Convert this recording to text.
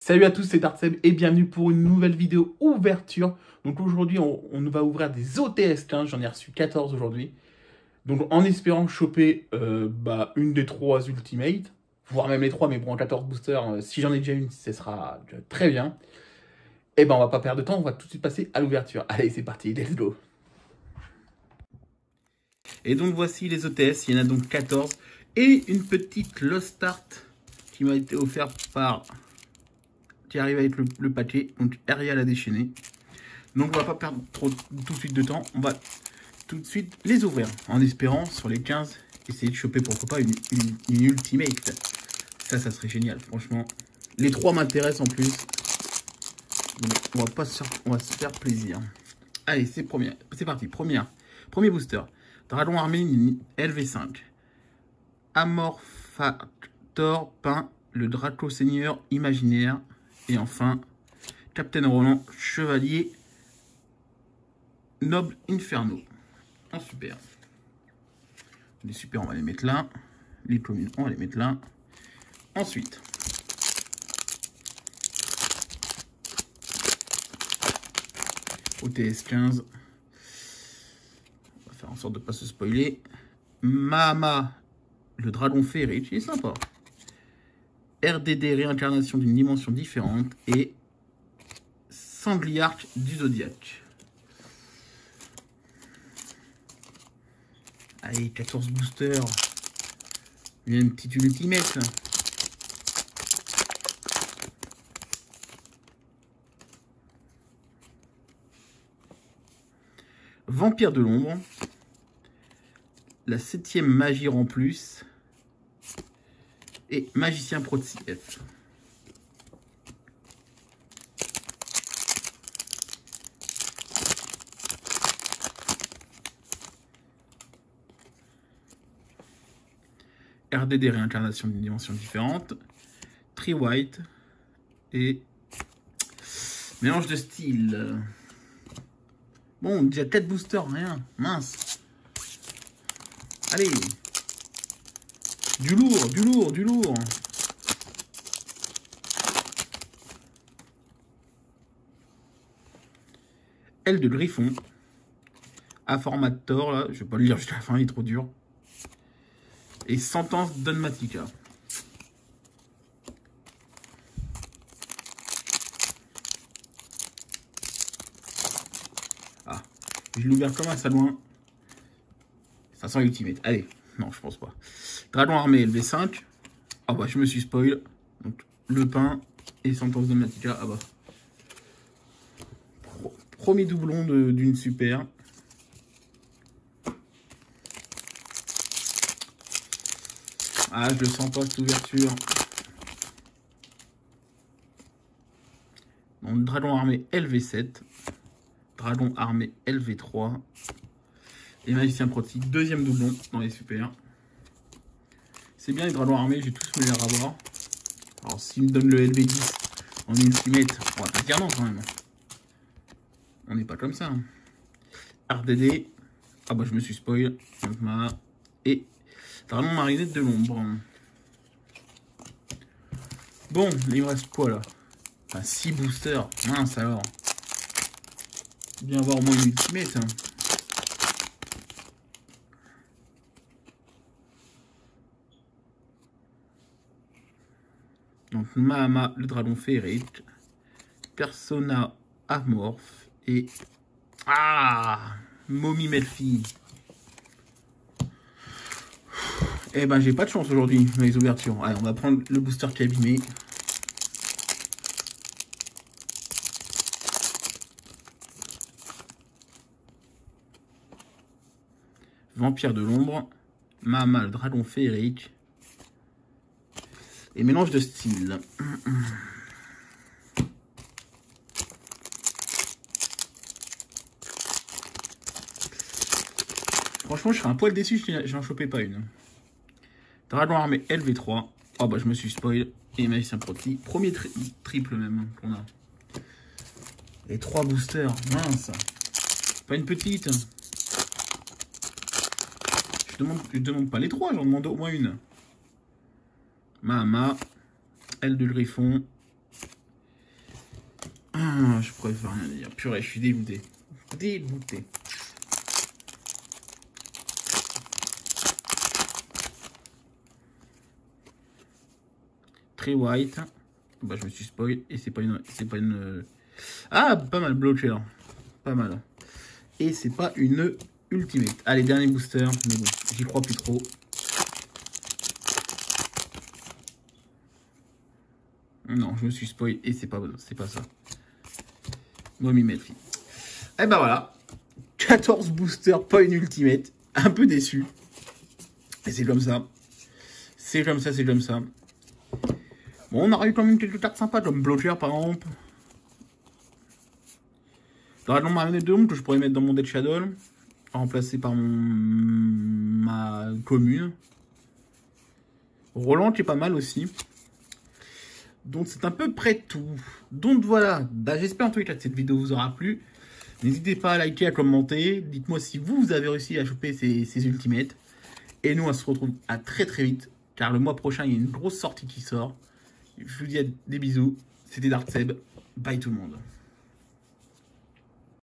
Salut à tous, c'est Dartseb et bienvenue pour une nouvelle vidéo ouverture. Donc aujourd'hui, on va ouvrir des OTS 15, j'en ai reçu 14 aujourd'hui. Donc en espérant choper une des 3 Ultimate, voire même les 3, mais bon, en 14 boosters, si j'en ai déjà une, ce sera déjà très bien. Et ben on va pas perdre de temps, on va tout de suite passer à l'ouverture. Allez, c'est parti, let's go. Et donc voici les OTS, il y en a donc 14. Et une petite Lost Start qui m'a été offerte par... qui arrive avec le paquet, donc Ariel a déchaîné. Donc on va pas perdre tout de suite de temps, on va tout de suite les ouvrir, en espérant sur les 15, essayer de choper pourquoi pas une Ultimate. Ça serait génial, franchement. Les 3 m'intéressent en plus. Donc on va se faire plaisir. Allez, c'est parti, premier booster. Dragon Armé LV5. Amorphator peint le Draco Seigneur imaginaire. Et enfin, Captain Roland, Chevalier Noble Inferno. En super. Les super, on va les mettre là. Les communes, on va les mettre là. Ensuite, OTS 15. On va faire en sorte de ne pas se spoiler. Mahama, le dragon féerique, il est sympa. RDD, réincarnation d'une dimension différente. Et Sangliarque du Zodiaque. Allez, 14 boosters. Il y a une petite ultimate. Vampire de l'ombre. La 7e magie en plus. Et magicien pro de CF. RDD, réincarnation d'une dimension différente. Tree White. Et mélange de style. Bon, déjà 4 boosters, rien. Mince. Allez. Du lourd, du lourd, du lourd. Aile de Griffon. Informator, là. Je vais pas le lire jusqu'à la fin, il est trop dur. Et Sentence Dogmatica. Ah, je l'ai ouvert comme un salouin. Ça sent Ultimate. Allez, non, je pense pas. Dragon Armé LV5. Ah bah, je me suis spoil. Donc, le pain et Sentence Dogmatica. Ah bah. Premier doublon d'une super. Ah, je le sens pas cette ouverture. Donc, Dragon Armé LV7. Dragon Armé LV3. Et Magicien Protique. Deuxième doublon dans les super. C'est bien les Dragons Armés, j'ai tous me les avoir. Alors, s'il me donne le LV10 en Ultimate, on va pas dire non quand même. On n'est pas comme ça. Hein. RDD. Ah bah, je me suis spoil. Et Dragon Marinette de l'ombre. Bon, il me reste quoi là? Enfin, 6 boosters. Mince alors. Bien avoir au moins une ultimate. Hein. Donc Mahama, le dragon féerique. Persona Amorphe. Et... Ah, Mommy Melfi. Eh ben, j'ai pas de chance aujourd'hui dans les ouvertures. Allez, on va prendre le booster qui est abîmé. Vampire de l'ombre. Mahama, le dragon féerique. Et mélange de style. Franchement, je serais un poil déçu si j'en chopais pas une. Dragon Armé LV3. Oh bah je me suis spoil. Et Magicien Proti. Premier triple même qu'on a. Et 3 boosters. Mince. Pas une petite. Je demande pas les 3, j'en demande au moins une. Mahama. Aile de Griffon. Ah, je préfère rien dire. Purée, je suis dégoûté. Dégoûté. Très white. Bah, je me suis spoil et c'est pas une. Ah, pas mal bloqué. Pas mal. Et c'est pas une ultimate. Allez, dernier booster. Mais bon, j'y crois plus trop. Non, je me suis spoil et c'est pas ça. Momimetri. Et ben voilà. 14 boosters, pas une ultimate. Un peu déçu. Et c'est comme ça. C'est comme ça, c'est comme ça. Bon, on aurait eu quand même quelques cartes sympas, comme Blocher par exemple. Dragon Marionnette de Ombre que je pourrais mettre dans mon Dead Shadow. Remplacé par ma commune. Roland qui est pas mal aussi. Donc c'est à peu près tout. Donc voilà, bah, j'espère en tout cas que cette vidéo vous aura plu. N'hésitez pas à liker, à commenter. Dites-moi si vous avez réussi à choper ces ultimates. Et nous on se retrouve à très vite. Car le mois prochain il y a une grosse sortie qui sort. Je vous dis des bisous. C'était Dark Seb. Bye tout le monde.